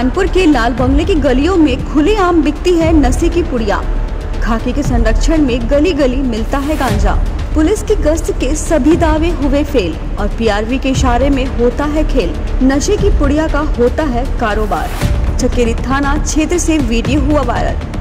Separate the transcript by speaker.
Speaker 1: कानपुर के लाल बंगले की गलियों में खुलेआम बिकती है नशे की पुड़िया। खाकी के संरक्षण में गली गली मिलता है गांजा। पुलिस की गश्त के सभी दावे हुए फेल और पीआरवी के इशारे में होता है खेल। नशे की पुड़िया का होता है कारोबार। चकेरी थाना क्षेत्र से वीडियो हुआ वायरल।